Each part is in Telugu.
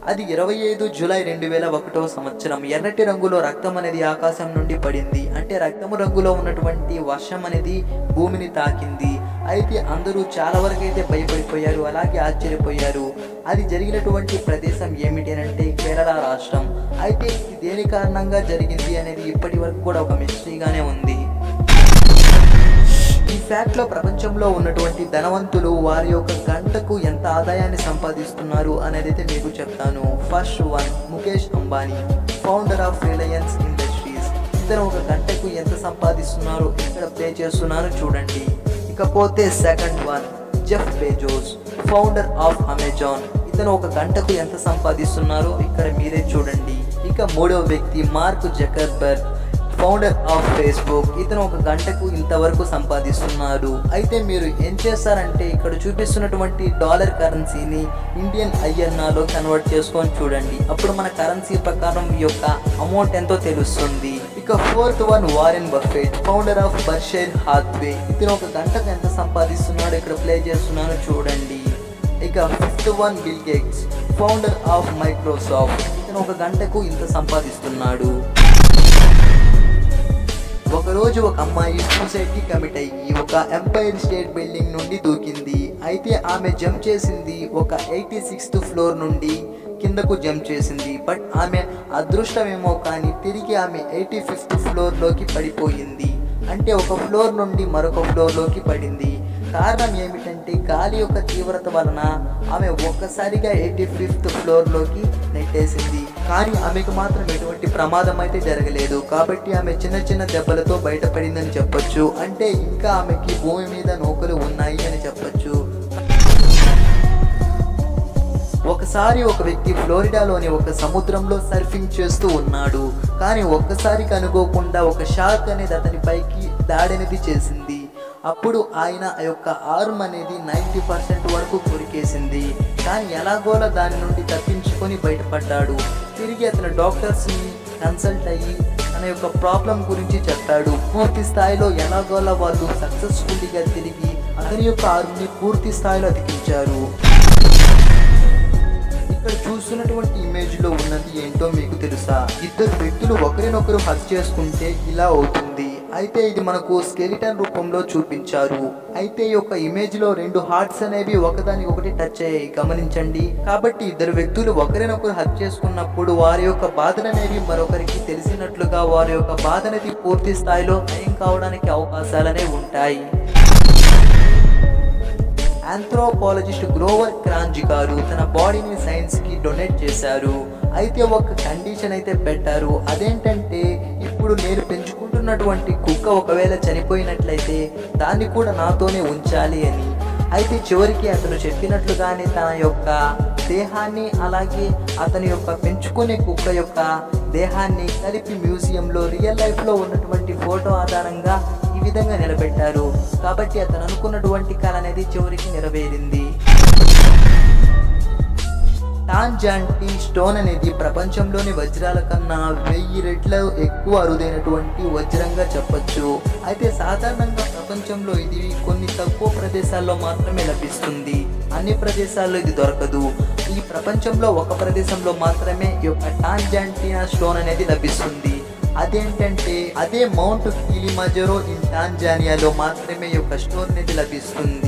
అది 25 జూలై 2001 సంవత్సరం. ఎర్రటి రంగులో రక్తం అనేది ఆకాశం నుండి పడింది. అంటే రక్తము రంగులో ఉన్నటువంటి వర్షం అనేది భూమిని తాకింది. అయితే అందరూ చాలా వరకు అయితే భయపడిపోయారు, అలాగే ఆశ్చర్యపోయారు. అది జరిగినటువంటి ప్రదేశం ఏమిటి అంటే కేరళ రాష్ట్రం. అయితే ఇది దేని కారణంగా జరిగింది అనేది ఇప్పటి వరకు కూడా ఒక మిస్టరీగానే ఉంది. ఈ ఫ్యాక్ట్లో ప్రపంచంలో ఉన్నటువంటి ధనవంతులు వారి యొక్క గంటకు ఎంత ఆదాయాన్ని సంపాదిస్తున్నారు అనేది అయితే మీకు చెప్తాను. First one, Mukesh Ambani, founder of Reliance industries. ఇతను ఒక గంటకు ఎంత సంపాదిస్తున్నారో ఇక్కడ ప్లే చేస్తున్నాను చూడండి. ఇకపోతే second one, Jeff Bezos, founder of Amazon. ఇతను ఒక గంటకు ఎంత సంపాదిస్తున్నారో ఇక్కడ మీరే చూడండి. ఇక మూడవ వ్యక్తి Mark Zuckerberg, founder of Facebook. ఇతను ఒక గంటకు ఇంతవరకు సంపాదిస్తున్నారు. అయితే మీరు ఏం చేస్తారంటే ఇక్కడ చూపిస్తున్నటువంటి డాలర్ కరెన్సీని ఇండియన్ ఐఎన్ఆర్లో కన్వర్ట్ చేసుకొని చూడండి. అప్పుడు మన కరెన్సీ ప్రకారం ఈ యొక్క అమౌంట్ ఎంతో తెలుస్తుంది. ఇక fourth one, Warren Buffett, founder of Berkshire Hathaway. ఇతను ఒక గంటకు ఎంత సంపాదిస్తున్నాడో ఇక్కడ ప్లే చేస్తున్నాను చూడండి. ఇక fifth one, Bill Gates, founder of Microsoft. ఇతను ఒక గంటకు ఇంత సంపాదిస్తున్నాడు. ఒకరోజు ఒక అమ్మాయి సూసైడ్కి కమిట్ అయ్యి ఒక ఎంపైర్ స్టేట్ బిల్డింగ్ నుండి దూకింది. అయితే ఆమె జంప్ చేసింది ఒక 86th ఫ్లోర్ నుండి కిందకు జంప్ చేసింది. బట్ ఆమె అదృష్టమేమో కానీ తిరిగి ఆమె 85th ఫ్లోర్లోకి పడిపోయింది. అంటే ఒక ఫ్లోర్ నుండి మరొక ఫ్లోర్లోకి పడింది. కారణం ఏమిటంటే గాలి యొక్క తీవ్రత వలన ఆమె ఒక్కసారిగా 85th ఫ్లోర్లోకి నెట్టేసింది. కానీ ఆమెకు మాత్రం ఎటువంటి ప్రమాదం అయితే జరగలేదు. కాబట్టి ఆమె చిన్న చిన్న దెబ్బలతో బయటపడిందని చెప్పొచ్చు. అంటే ఇంకా ఆమెకి భూమి మీద నూకలు ఉన్నాయి అని చెప్పొచ్చు. ఒకసారి ఒక వ్యక్తి ఫ్లోరిడాలోని ఒక సముద్రంలో సర్ఫింగ్ చేస్తూ ఉన్నాడు. కానీ ఒక్కసారికి అనుకోకుండా ఒక షార్క్ అనేది అతని పైకి దాడనేది చేసింది. అప్పుడు ఆయన యొక్క ఆర్మ్ అనేది 90% వరకు కొరికేసింది. కానీ ఎలాగోలా దాని నుండి తప్పించుకొని బయటపడ్డాడు. తిరిగి అతను డాక్టర్స్ని కన్సల్ట్ అయ్యి తన యొక్క ప్రాబ్లం గురించి చెప్పాడు. పూర్తి స్థాయిలో ఎలాగోలా వాళ్ళు సక్సెస్ఫుల్గా తిరిగి అతని యొక్క ఆర్మ్ని పూర్తి స్థాయిలో అతికించారు. ఇక్కడ చూస్తున్నటువంటి ఇమేజ్లో ఉన్నది ఏంటో మీకు తెలుసా? ఇద్దరు వ్యక్తులు ఒకరినొకరు హగ్ చేసుకుంటే ఇలా అవుతుంది. అయితే ఇది మనకు స్కెలిటన్ రూపంలో చూపించారు. అయితే ఈ యొక్క ఇమేజ్లో 2 హార్ట్స్ అనేవి ఒకదానికి ఒకటి టచ్ అయ్యాయి, గమనించండి. కాబట్టి ఇద్దరు వ్యక్తులు ఒకరినొకరు హగ్ చేసుకున్నప్పుడు వారి యొక్క బాధలు అనేవి మరొకరికి తెలిసినట్లుగా వారి యొక్క బాధ అనేది పూర్తి స్థాయిలో నయం కావడానికి అవకాశాలనే ఉంటాయి. ఆంథ్రోపాలజిస్ట్ గ్రోవర్ క్రాంజీ గారు తన బాడీని సైన్స్కి డొనేట్ చేశారు. అయితే ఒక కండిషన్ అయితే పెట్టారు. అదేంటంటే ఇప్పుడు నేను పెంచుకుంటున్నటువంటి కుక్క ఒకవేళ చనిపోయినట్లయితే దాన్ని కూడా నాతోనే ఉంచాలి అని. అయితే చివరికి అతను చెప్పినట్లుగానే తన యొక్క దేహాన్ని అలాగే అతని యొక్క పెంచుకునే కుక్క యొక్క దేహాన్ని కలిపి మ్యూజియంలో రియల్ లైఫ్లో ఉన్నటువంటి ఫోటో ఆధారంగా ఈ విధంగా నిలబెట్టారు. కాబట్టి అతను అనుకున్నటువంటి కళ అనేది చివరికి నెరవేరింది. టాంజాంటి స్టోన్ అనేది ప్రపంచంలోని వజ్రాల కన్నా 1000 రెట్లు ఎక్కువ అరుదైనటువంటి వజ్రంగా చెప్పొచ్చు. అయితే సాధారణంగా ప్రపంచంలో ఇది కొన్ని తక్కువ ప్రదేశాల్లో మాత్రమే లభిస్తుంది. అన్ని ప్రదేశాల్లో ఇది దొరకదు. ఈ ప్రపంచంలో ఒక ప్రదేశంలో మాత్రమే ఈ యొక్క టాంజాంటినా స్టోన్ అనేది లభిస్తుంది. అదేంటంటే అదే మౌంట్ కిలిమంజారో ఇన్ టాంజానియాలో మాత్రమే ఈ యొక్క స్టోన్ అనేది లభిస్తుంది.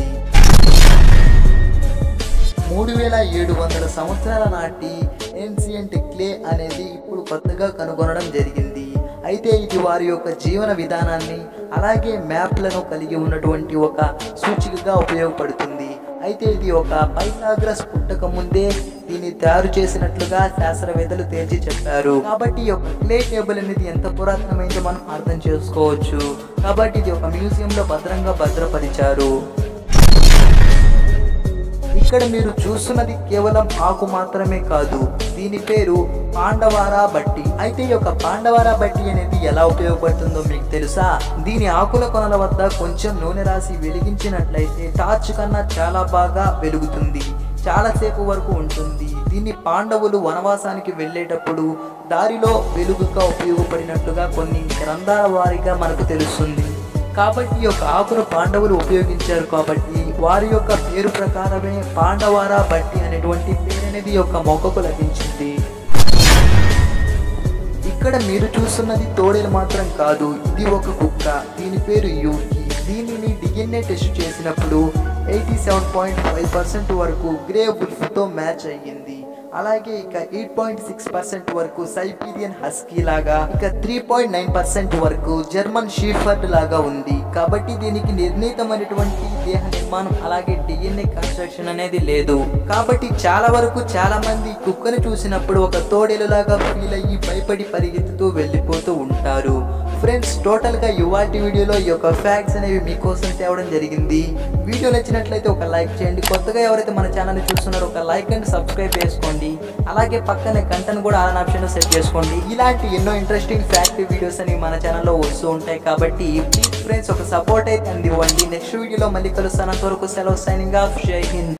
3700 సంవత్సరాల నాటి ఏన్షియంట్ క్లే అనేది ఇప్పుడు కొత్తగా కనుగొనడం జరిగింది. అయితే ఇది వారి యొక్క జీవన విధానాన్ని అలాగే మ్యాప్లను కలిగి ఉన్నటువంటి ఒక సూచికగా ఉపయోగపడుతుంది. అయితే ఇది ఒక పైథాగరస్ పుట్టక ముందే దీన్ని తయారు చేసినట్లుగా శాస్త్రవేత్తలు తేల్చి చెప్పారు. కాబట్టి ఈ యొక్క క్లే టేబుల్ అనేది ఎంత పురాతనమైందో మనం అర్థం చేసుకోవచ్చు. కాబట్టి ఇది ఒక మ్యూజియంలో భద్రంగా భద్రపరిచారు. ఇక్కడ మీరు చూస్తున్నది కేవలం ఆకు మాత్రమే కాదు, దీని పేరు పాండవారా బట్టి. అయితే ఈ యొక్క పాండవారా బట్టి అనేది ఎలా ఉపయోగపడుతుందో మీకు తెలుసా? దీని ఆకుల కొనల వద్ద కొంచెం నూనె రాసి వెలిగించినట్లయితే టార్చ్ కన్నా చాలా బాగా వెలుగుతుంది, చాలాసేపు వరకు ఉంటుంది. దీన్ని పాండవులు వనవాసానికి వెళ్ళేటప్పుడు దారిలో వెలుగుగా ఉపయోగపడినట్లుగా కొన్ని గ్రంథాల వారీగా మనకు తెలుస్తుంది. కాబట్టి ఈ యొక్క ఆకును పాండవులు ఉపయోగించారు. కాబట్టి వారి యొక్క పేరు ప్రకారమే పాండవారా బట్టి అనేటువంటి పేరు అనేది ఈ యొక్క మొక్కకు లభించింది. ఇక్కడ మీరు చూస్తున్నది తోడేలు మాత్రం కాదు, ఇది ఒక కుక్క. దీని పేరు యూకి. దీనిని DNA టెస్ట్ చేసినప్పుడు 87.5% వరకు గ్రే వుల్ఫ్తో మ్యాచ్ అయ్యింది. అలాగే ఇక 8.6% వరకు సైబీరియన్ హస్కీ లాగా, ఇక 3.9% వరకు జర్మన్ షీఫర్డ్ లాగా ఉంది. కాబట్టి దీనికి నిర్ణీతమైనటువంటి దేహ నిర్మాణం అలాగే DNA కన్స్ట్రక్షన్ అనేది లేదు. కాబట్టి చాలా వరకు చాలా మంది కుక్కను చూసినప్పుడు ఒక తోడేలు లాగా ఫీల్ అయ్యి భయపడి పరిగెత్తుతూ వెళ్ళిపోతూ ఉంటారు. ఫ్రెండ్స్, టోటల్గా ఇవాల్టి వీడియోలో ఈ యొక్క ఫ్యాక్ట్స్ అనేవి మీకోసం తేవడం జరిగింది. వీడియో నచ్చినట్లయితే ఒక లైక్ చేయండి. కొత్తగా ఎవరైతే మన ఛానల్ని చూస్తున్నారో ఒక లైక్ అండ్ సబ్స్క్రైబ్ చేసుకోండి. అలాగే పక్కనే గంటను కూడా ఆన్ ఆప్షన్ సెట్ చేసుకోండి. ఇలాంటి ఎన్నో ఇంట్రెస్టింగ్ ఫ్యాక్ట్ వీడియోస్ అనేవి మన ఛానల్లో వస్తూ ఉంటాయి. కాబట్టి ప్లీజ్ ఫ్రెండ్స్ ఒక సపోర్ట్ అయితే అందివ్వండి. నెక్స్ట్ వీడియోలో మళ్ళీ కలుస్తాను. అంతవరకు సెలవు. Signing off. జై హింద్.